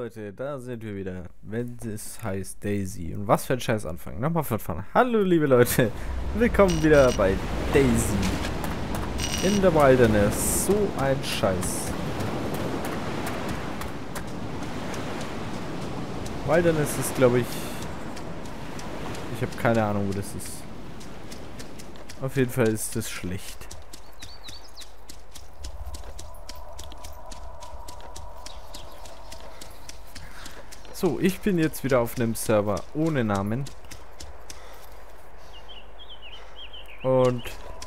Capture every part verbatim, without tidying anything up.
Leute, da sind wir wieder, wenn es heißt Daisy. Und was für ein Scheiß Anfang. Nochmal von vorne. Hallo liebe Leute, willkommen wieder bei Daisy. In der Wilderness. So ein Scheiß. Wilderness ist, glaube ich... Ich habe keine Ahnung, wo das ist. Auf jeden Fall ist das schlecht. So, ich bin jetzt wieder auf einem Server ohne Namen. Und...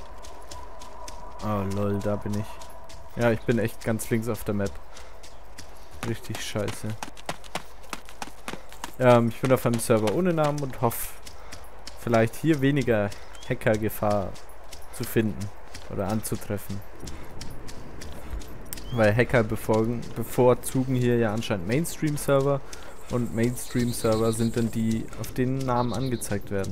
Oh lol, da bin ich. Ja, ich bin echt ganz links auf der Map. Richtig scheiße. Ähm, ich bin auf einem Server ohne Namen und hoffe, vielleicht hier weniger Hackergefahr zu finden oder anzutreffen. Weil Hacker befolgen, bevorzugen hier ja anscheinend Mainstream-Server. Und Mainstream-Server sind dann die, auf denen Namen angezeigt werden.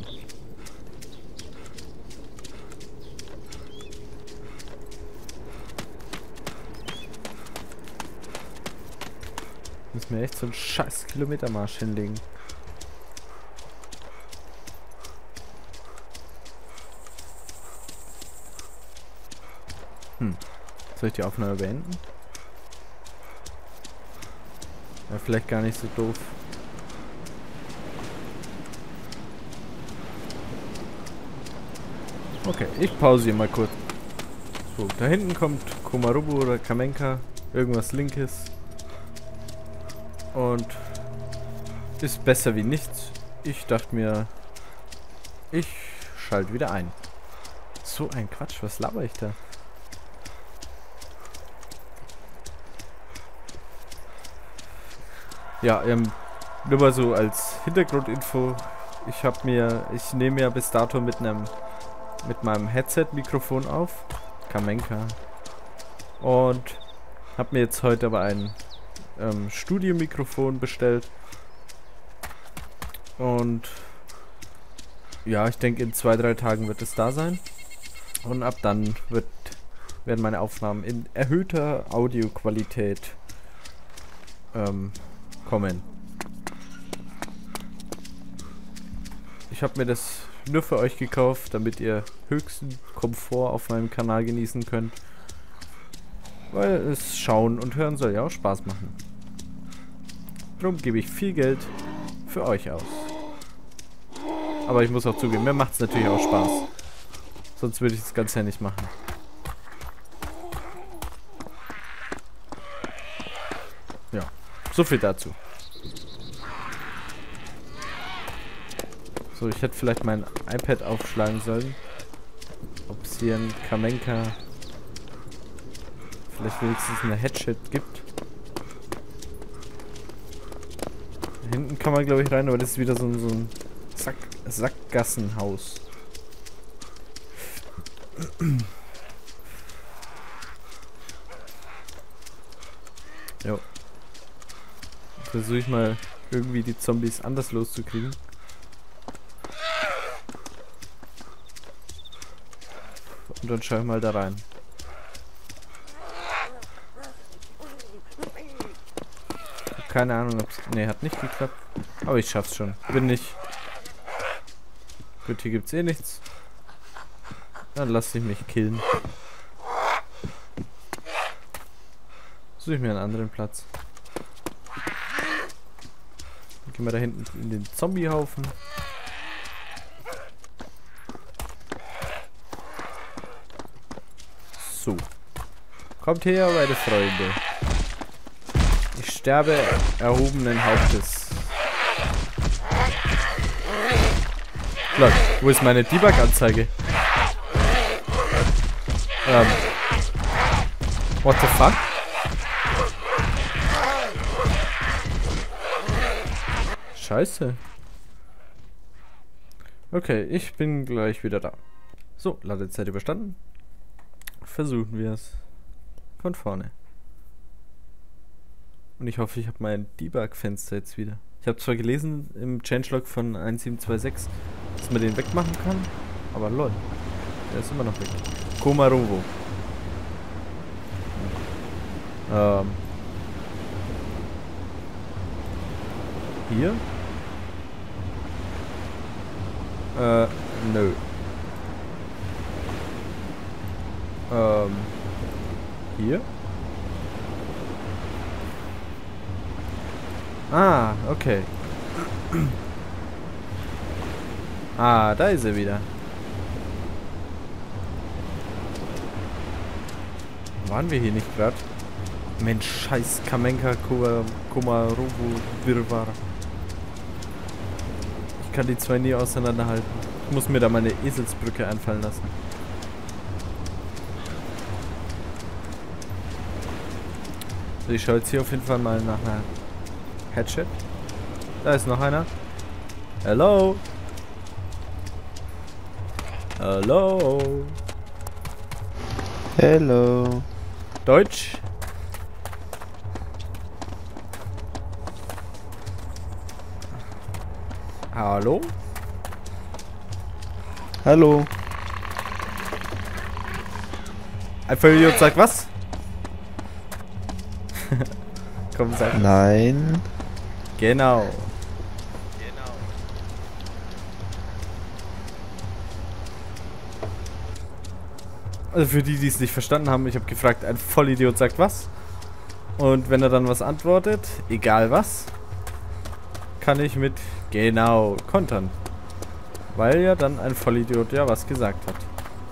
Muss mir echt so einen scheiß Kilometermarsch hinlegen. Hm. Soll ich die Aufnahme beenden? Ja, vielleicht gar nicht so doof. Okay, ich pausiere mal kurz. So, da hinten kommt Komarubu oder Kamenka. Irgendwas Linkes. Und ist besser wie nichts. Ich dachte mir, ich schalte wieder ein. So ein Quatsch, was laber ich da? Ja, ähm, nur mal so als Hintergrundinfo. Ich habe mir, ich nehme ja bis dato mit einem, mit meinem Headset-Mikrofon auf. Kamenka. Und habe mir jetzt heute aber ein ähm, Studiomikrofon bestellt. Und ja, ich denke in zwei, drei Tagen wird es da sein. Und ab dann wird, werden meine Aufnahmen in erhöhter Audioqualität ähm, kommen. Ich habe mir das nur für euch gekauft, damit ihr höchsten Komfort auf meinem Kanal genießen könnt. Weil es schauen und hören soll ja auch Spaß machen. Darum gebe ich viel Geld für euch aus. Aber ich muss auch zugeben, mir macht es natürlich auch Spaß. Sonst würde ich das Ganze ja nicht machen. Ja, so viel dazu. So, ich hätte vielleicht mein iPad aufschlagen sollen. Ob es hier ein Kamenka vielleicht wenigstens eine Headset gibt. Da hinten kann man glaube ich rein, aber das ist wieder so ein, so ein Sack, Sackgassenhaus. Jo. Versuche ich mal irgendwie die Zombies anders loszukriegen. Und dann schaue ich mal da rein. Keine Ahnung, ob es... Ne, hat nicht geklappt. Aber ich schaff's schon. Bin nicht... Gut, hier gibt's eh nichts. Dann lasse ich mich killen. Suche ich mir einen anderen Platz. Dann gehen wir da hinten in den Zombiehaufen. So. Kommt her, meine Freunde. Ich sterbe erhobenen Hauptes. Look, wo ist meine Debug-Anzeige? Ähm. What the fuck? Scheiße. Okay, ich bin gleich wieder da. So, Ladezeit überstanden. Versuchen wir es. Von vorne. Und ich hoffe, ich habe mein Debug-Fenster jetzt wieder. Ich habe zwar gelesen im Changelog von eins sieben zwei sechs, dass man den wegmachen kann, aber lol. Der ist immer noch weg. Komarubu. Ähm. hier? Äh, nö. Ähm, hier? Ah, okay. Ah, da ist er wieder. Waren wir hier nicht gerade? Mensch, scheiß Kamenka Komarovo Wirrwarr. Ich kann die zwei nie auseinanderhalten. Ich muss mir da meine Eselsbrücke einfallen lassen. So, ich schaue jetzt hier auf jeden Fall mal nach einer Headshot. Da ist noch einer. Hello. Hello. Hello. Deutsch. Hallo? Hallo. Ein Vollidiot sagt was? Komm, sag. Nein. Genau. Also für die, die es nicht verstanden haben, ich habe gefragt, ein Vollidiot sagt was? Und wenn er dann was antwortet, egal was, kann ich mit genau kontern. Weil ja dann ein Vollidiot ja was gesagt hat.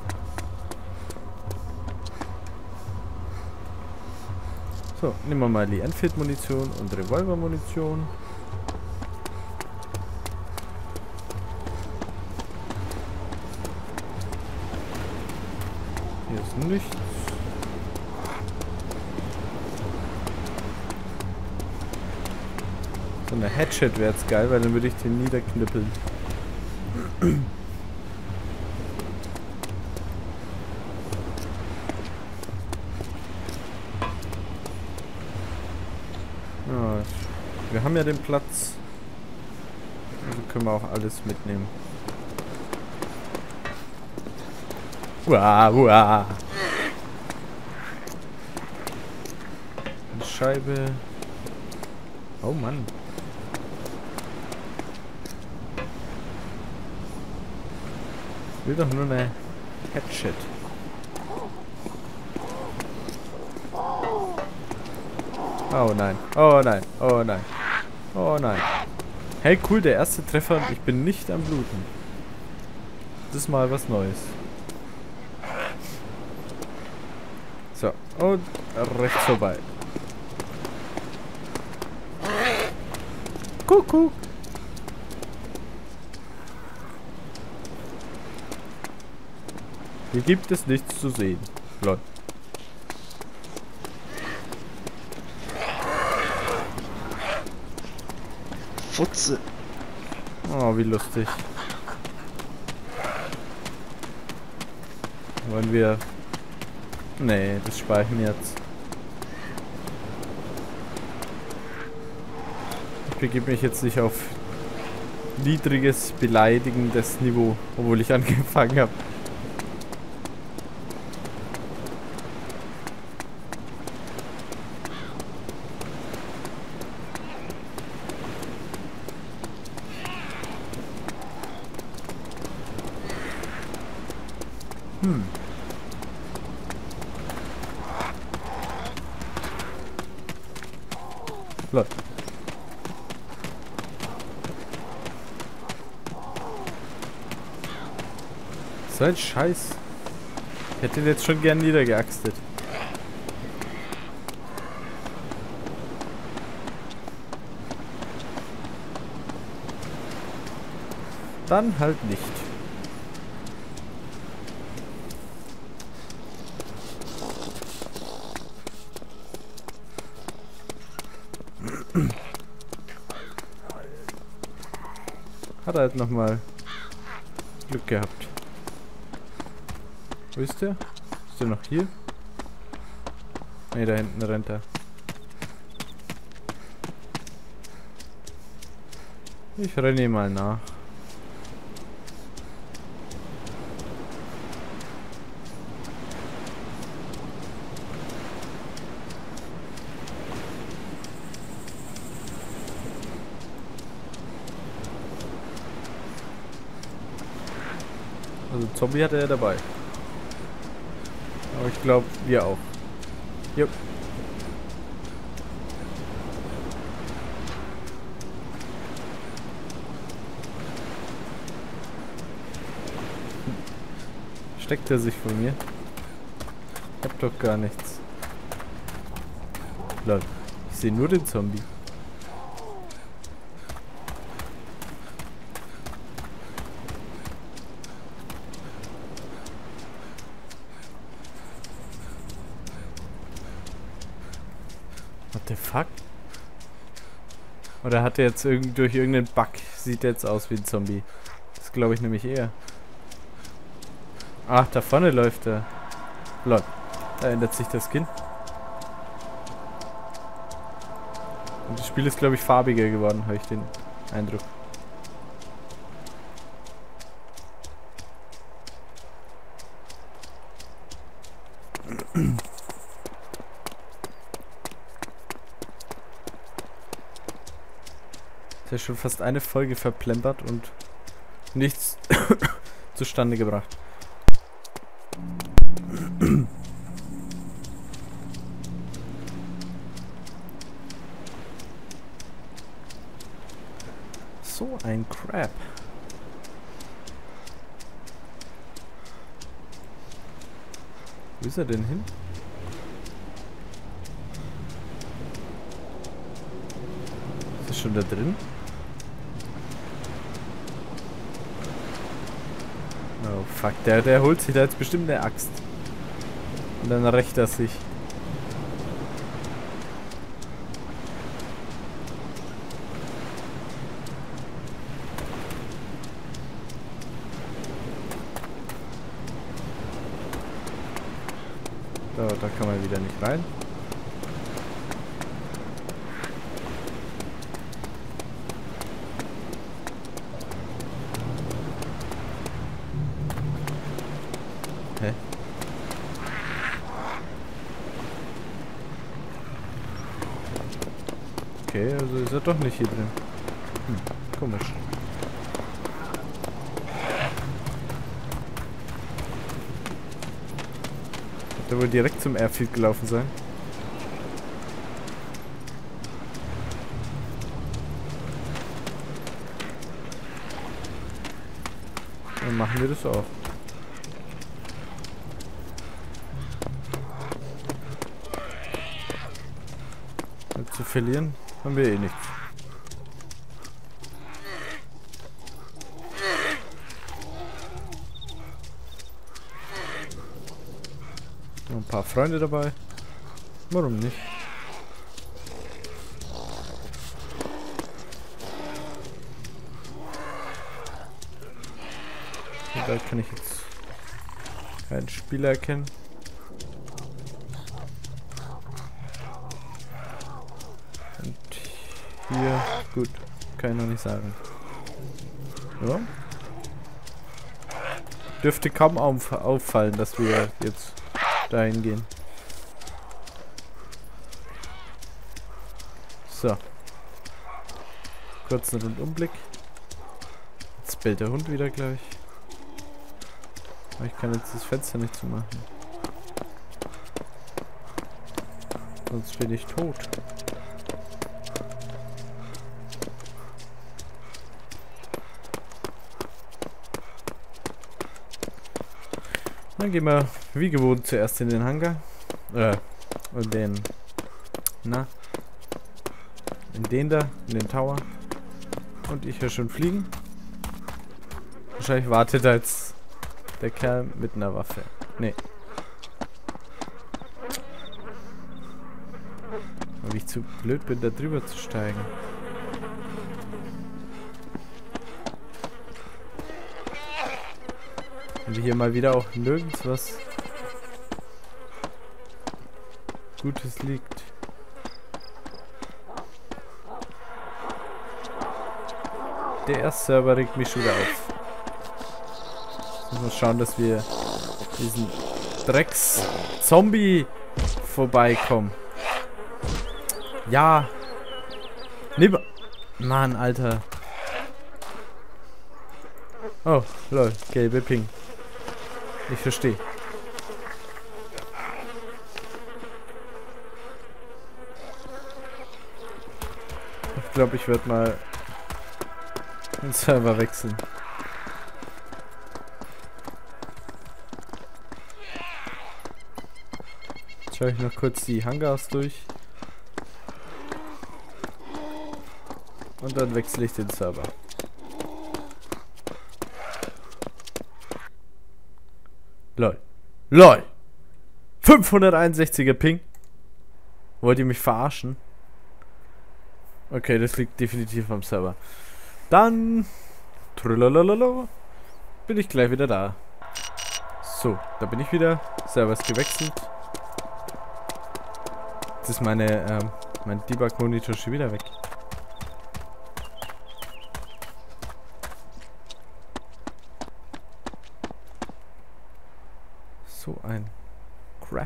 So, nehmen wir mal die Enfield-Munition und Revolver-Munition. Hier ist nichts. So eine Hatchet wäre jetzt geil, weil dann würde ich den niederknüppeln. Ja, wir haben ja den Platz. Also können wir auch alles mitnehmen. Uah, uah. Eine Scheibe. Oh Mann. Ich will doch nur eine Hatchet. Oh nein, oh nein, oh nein, oh nein. Hey cool, der erste Treffer und ich bin nicht am Bluten. Das ist mal was Neues. So, und rechts vorbei. Kuckuck. Hier gibt es nichts zu sehen. Lol. Futze. Oh, wie lustig. Wollen wir... Nee, das speichern jetzt. Ich begebe mich jetzt nicht auf niedriges, beleidigendes Niveau, obwohl ich angefangen habe. Hm. Lol. So ein Scheiß. Ich hätte den jetzt schon gern niedergeaxtet. Dann halt nicht. Hat er halt nochmal Glück gehabt. Wo ist der? Ist der noch hier? Ne, da hinten rennt er. Ich renne ihm mal nach. Also Zombie hatte er dabei. Aber ich glaube, wir auch. Jupp. Steckt er sich von mir? Ich hab doch gar nichts. Lol. Ich sehe nur den Zombie. What the fuck? Oder hat er jetzt irgend durch irgendeinen Bug, sieht er jetzt aus wie ein Zombie? Das glaube ich nämlich eher. Ach, da vorne läuft er. Lol. Da ändert sich das Skin. Und das Spiel ist, glaube ich, farbiger geworden, habe ich den Eindruck. Ist ja schon fast eine Folge verplempert und nichts zustande gebracht. So ein Crap. Wo ist er denn hin? Ist er schon da drin? Oh fuck, der, der holt sich da jetzt bestimmt eine Axt. Und dann rächt er sich. So, da kann man wieder nicht rein. Hä? Okay, also ist er doch nicht hier drin. Hm, komisch. Der wohl direkt zum Airfield gelaufen sein. Dann machen wir das auch. Und zu verlieren haben wir eh nichts. Ein paar Freunde dabei. Warum nicht? Und da kann ich jetzt keinen Spieler erkennen. Und hier, gut, kann ich noch nicht sagen. Ja. Dürfte kaum auf, auffallen, dass wir jetzt dahin gehen. So. Kurzen Rundumblick. Jetzt bellt der Hund wieder gleich. Aber ich kann jetzt das Fenster nicht zumachen. Sonst bin ich tot. Dann gehen wir wie gewohnt zuerst in den Hangar. Äh, in den... Na? In den da, in den Tower. Und ich höre schon fliegen. Wahrscheinlich wartet da jetzt der Kerl mit einer Waffe. Nee. Weil ich zu blöd bin, da drüber zu steigen. Und hier mal wieder auch nirgends was Gutes liegt. Der Server regt mich schon wieder auf. Jetzt müssen wir schauen, dass wir diesen Drecks-Zombie vorbeikommen. Ja. Nimm. Mann, Alter. Oh, lol. Gelbe Ping. Ich verstehe. Ich glaube, ich werde mal den Server wechseln. Jetzt schaue ich noch kurz die Hangars durch. Und dann wechsle ich den Server. Lol. LOL! fünfhunderteinundsechziger Ping. Wollt ihr mich verarschen? Okay, das liegt definitiv am Server. Dann trulalalala, bin ich gleich wieder da. So, da bin ich wieder. Server ist gewechselt. Jetzt ist meine, ähm, mein Debug-Monitor schon wieder weg. So ein Crap.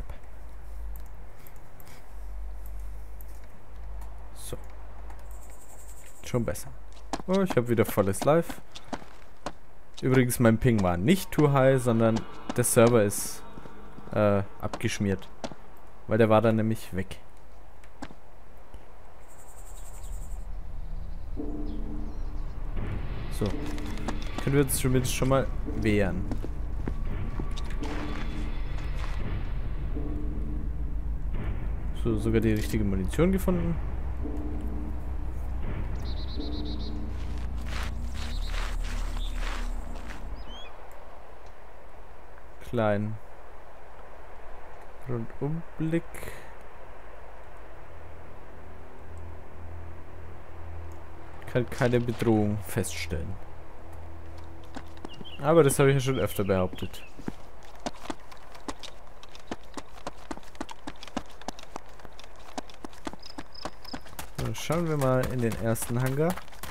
So. Schon besser. Oh, ich habe wieder volles Live. Übrigens, mein Ping war nicht too high, sondern der Server ist äh, abgeschmiert. Weil der war dann nämlich weg. So. Können wir uns zumindest schon mal wehren. So, sogar die richtige Munition gefunden. Klein. Rundumblick. Kann keine Bedrohung feststellen. Aber das habe ich ja schon öfter behauptet. So, schauen wir mal in den ersten Hangar.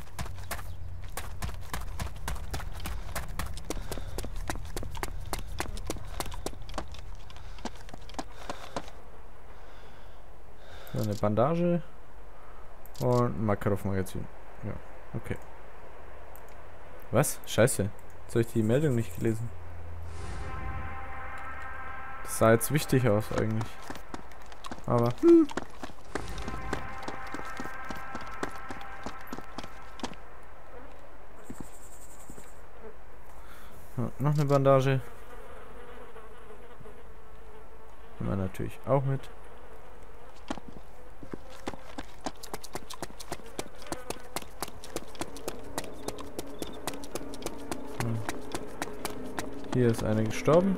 So, eine Bandage und ein Makarov-Magazin. Ja, okay. Was? Scheiße. Jetzt habe ich die Meldung nicht gelesen. Das sah jetzt wichtig aus eigentlich. Aber... Hm. Ja, noch eine Bandage. Nehmen wir natürlich auch mit. Hier ist einer gestorben.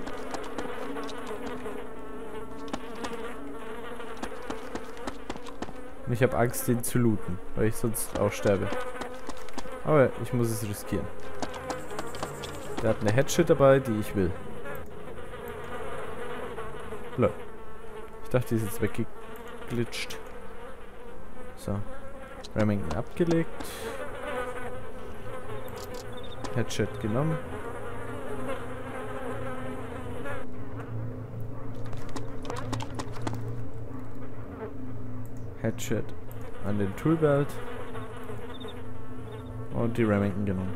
Und ich habe Angst, den zu looten, weil ich sonst auch sterbe. Aber ich muss es riskieren. Der hat eine Headshot dabei, die ich will. Lol. Ich dachte, die ist jetzt weggeglitscht. So. Remington abgelegt. Headshot genommen. Headshot an den Toolbelt und die Remington genommen.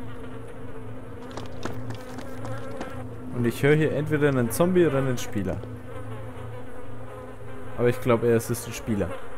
Und ich höre hier entweder einen Zombie oder einen Spieler. Aber ich glaube eher, es ist ein Spieler.